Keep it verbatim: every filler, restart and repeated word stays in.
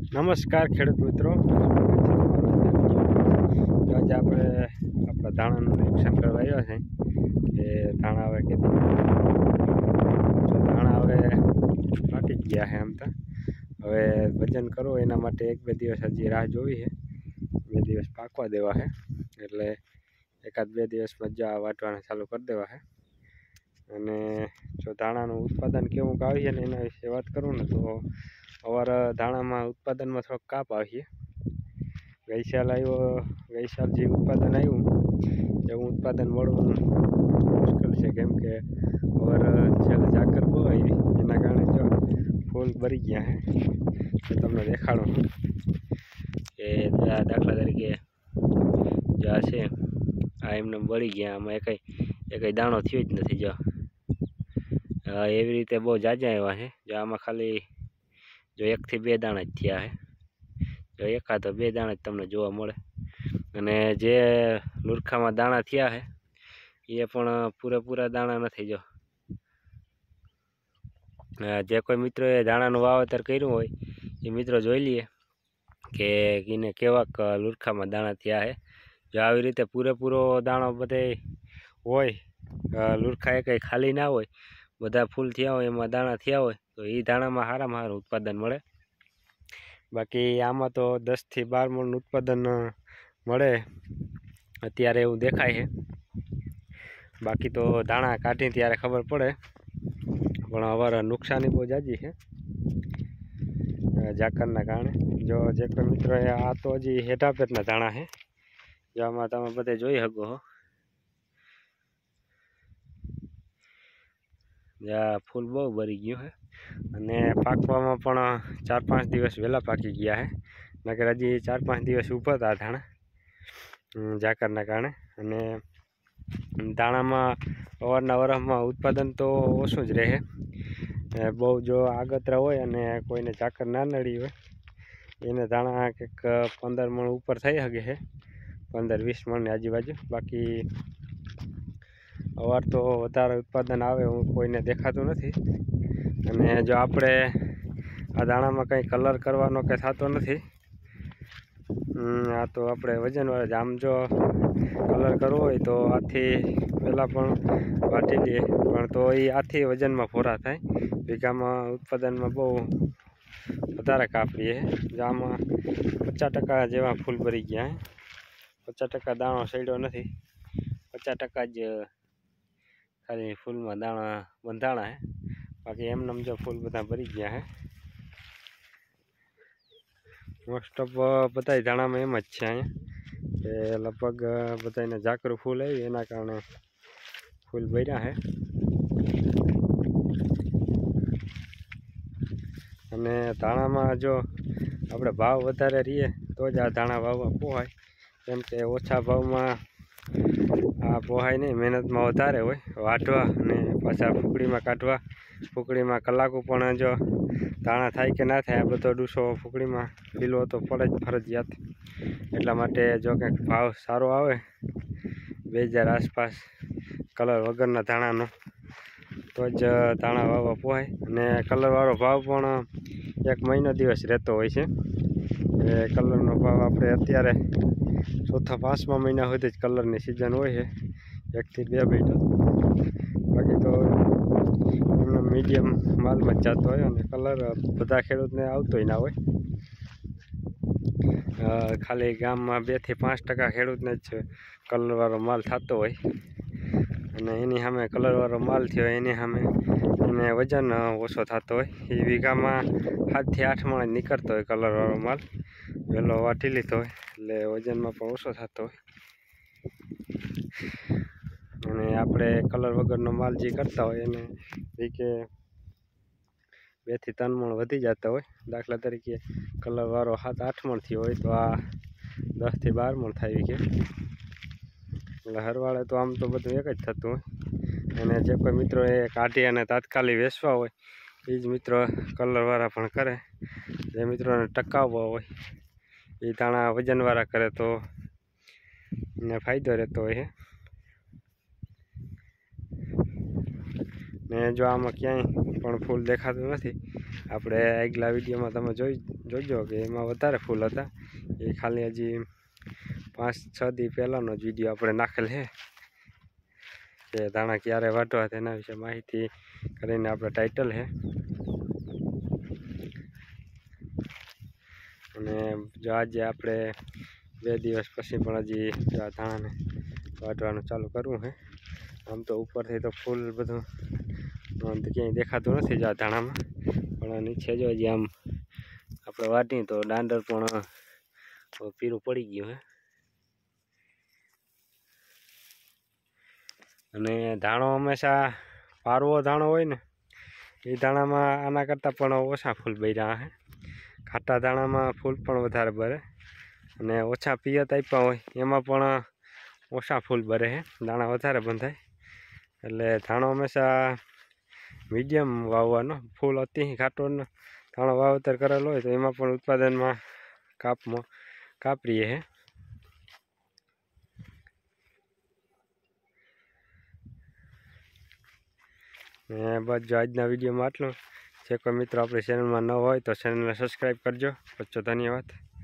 નમસ્કાર ખેડૂત મિત્રો, આજે આપણે આપણા ધાણાનું નિરીક્ષણ કરવા આવ્યા છે કે ધાણા હવે કેટલી ધાણા હવે પાકી ગયા છે. આમ તો હવે વજન કરવું એના માટે એક બે દિવસ હજી રાહ જોવી છે. બે દિવસ પાકવા દેવા છે એટલે એકાદ બે દિવસમાં જ આ વાટવાના ચાલુ કરી દેવા છે. અને જો ધાણાનું ઉત્પાદન કેવું આવી છે ને એના વિશે વાત કરું ને તો અમારા ધાણામાં ઉત્પાદનમાં થોડોક કાપ આવીએ. ગઈ સાલ આવ્યો ગઈ સાલ જે ઉત્પાદન આવ્યું એવું ઉત્પાદન મળવું મુશ્કેલ છે, કેમ કે હવે છેલ્લે ઝાકર બહુ આવી એના કારણે જો ફૂલ ભરી ગયા છે. તો તમને દેખાડું કે દાખલા તરીકે જો આ છે, આ એમને બળી ગયા, આમાં એકાઈ એકાઈ દાણો થયો જ નથી. જો એવી રીતે બહુ જાજા આવ્યા છે. જો આમાં ખાલી જો એકથી બે દાણા જ થયા છે. જો એકાદો બે દાણા જ તમને જોવા મળે. અને જે લુરખામાં દાણા થયા છે એ પણ પૂરેપૂરા દાણા નથી. જો જે કોઈ મિત્રોએ દાણાનું વાવેતર કર્યું હોય એ મિત્રો જોઈ લઈએ કે એને કેવાક લુરખામાં દાણા થયા છે. જો આવી રીતે પૂરેપૂરો દાણો બધે હોય, લુરખા એ કંઈ ખાલી ના હોય, બધા ફૂલ થયા હોય, એમાં દાણા થયા હોય તો એ દાણામાં સારામાં સારું ઉત્પાદન મળે. બાકી આમાં તો દસથી બાર મણનું ઉત્પાદન મળે અત્યારે એવું દેખાય છે. બાકી તો દાણા કાઢી ત્યારે ખબર પડે, પણ અમારે નુકસાની બહુ જાજી છે ઝાકરના કારણે. જો જે કોઈ મિત્રોએ આ તો હજી હેઠા પેટના દાણા છે, જો આમાં તમે બધે જોઈ શકો છો. જ્યાં ફૂલ બહુ ભરી ગયું છે અને પાકવામાં પણ ચાર પાંચ દિવસ વહેલા પાકી ગયા છે. નકર હજી ચાર પાંચ દિવસ ઊભા હતા ધાણા ઝાકરના કારણે. અને ધાણામાં અવારના વરસમાં ઉત્પાદન તો ઓછું જ રહે. બહુ જો આગતરા હોય અને કોઈને ઝાકર ના નડી હોય એને ધાણા કંઈક પંદર મણ ઉપર થઈ શકે છે, પંદર વીસ મણની આજુબાજુ. બાકી અવાર તો વધારે ઉત્પાદન આવે હું કોઈને દેખાતું નથી. અને જો આપણે આ દાણામાં કંઈ કલર કરવાનો કંઈ થતો નથી. આ તો આપણે વજનવાળા જ. આમ જો કલર કરવો હોય તો આથી પહેલાં પણ વાટી લઈએ, પણ તો એ આથી વજનમાં પૂરા થાય. વીઘામાં ઉત્પાદનમાં બહુ વધારે કાપીએ. જો આમાં પચાસ ટકા જેવા ફૂલ ભરી ગયા છે. પચાસ ટકા દાણો સડ્યો નથી, પચાસ ટકા જ ખાલી ફૂલમાં દાણા બંધાણા છે. બાકી એમને જો ફૂલ બધા ભરી ગયા છે. મોસ્ટ ઓફ બધા ધાણામાં એમ જ છે અહીંયા કે લગભગ બધાને ઝાકરું ફૂલ આવી એના કારણે ફૂલ ભર્યા છે. અને ધાણામાં જો આપણે ભાવ વધારે રહીએ તો જ આ ધાણા વાવવા પોહાય, કેમ કે ઓછા ભાવમાં આ પોહાય નહીં. મહેનતમાં વધારે હોય વાટવા અને પાછા ફૂકડીમાં કાઢવા. ફૂકડીમાં કલાકો પણ જો ધાણા થાય કે ના થાય, આ બધો ડૂસો ફૂકડીમાં પીલો તો પડે જ ફરજિયાત. એટલા માટે જો કંઈક ભાવ સારો આવે બે હજાર આસપાસ કલર વગરના ધાણાનો તો જ ધાણા વાવવા પોહાય. અને કલરવાળો ભાવ પણ એક મહિનો દિવસ રહેતો હોય છે. એ કલરનો ભાવ આપણે અત્યારે ચોથા પાંચમા મહિના સુધી જ કલરની સિઝન હોય છે, એકથી બે મહિના. બાકી તો એમનો મીડિયમ માલમાં જ જતો હોય અને કલર બધા ખેડૂતને આવતોય ના હોય. ખાલી ગામમાં બેથી પાંચ ટકા ખેડૂતને જ કલરવાળો માલ થતો હોય. અને એની સામે કલરવાળો માલ થયો એની સામે એને વજન ઓછો થતો હોય. એ વીઘામાં સાતથી આઠ મણ નીકળતો હોય કલરવાળો માલ, વહેલો વાટી લીધો હોય એટલે વજનમાં પણ ઓછો થતો હોય. અને આપણે કલર વગરનો માલ જે કરતા હોય એને એ કે બેથી ત્રણ મણ વધી જતા હોય. દાખલા તરીકે કલરવાળો સાત આઠ મણ થયો હોય તો આ દસથી બાર મણ થાય કે. એટલે હરવાળે તો આમ તો બધું એક જ થતું હોય. અને જે કોઈ મિત્રો એ કાઢી અને તાત્કાલિક વેચવા હોય એ જ મિત્રો કલરવાળા પણ કરે. જે મિત્રોને ટકાવવા હોય એ ધાણા વજનવાળા કરે તો એને ફાયદો રહેતો હોય છે. ને જો આમાં ક્યાંય પણ પણ ફૂલ દેખાતું નથી. આપણે આગલા વિડીયોમાં તમે જોઈ જોજો કે એમાં વધારે ફૂલ હતા. એ ખાલી હજી પાંચ છ દી પહેલાંનો જ વિડીયો આપણે નાખેલ છે કે ધાણા ક્યારે વાટવા તેના વિશે માહિતી કરીને આપણે ટાઇટલ છે. અને જો આજે આપણે બે દિવસ પછી પણ હજી આ ધાણાને વાટવાનું ચાલુ કરવું છે. આમ તો ઉપરથી તો ફૂલ બધું ક્યાંય દેખાતું નથી જો આ ધાણામાં, પણ નીચે જો હજી આમ આપણે વાટીએ તો દાંડર પણ પીરું પડી ગયું છે. અને ધાણો હંમેશા પારવો ધાણો હોય ને એ ધાણામાં આના કરતાં પણ ઓછા ફૂલ બર્યા છે. ખાટા ધાણામાં ફૂલ પણ વધારે ભરે અને ઓછા પિયત આપ્યા હોય એમાં પણ ઓછા ફૂલ ભરે છે, દાણા વધારે બંધાય. એટલે ધાણો હંમેશા મીડિયમ વાવવાનો. ફૂલ અતિ ખાટો ધાણો વાવેતર કરેલો હોય તો એમાં પણ ઉત્પાદનમાં કાપમાં કાપરીએ છે. ને બસ જો આજના વિડીયોમાં આટલું. જે કોઈ મિત્રો આપણી ચેનલમાં ન હોય તો ચેનલને સબસ્ક્રાઈબ કરજો. બચ્ચો ધન્યવાદ.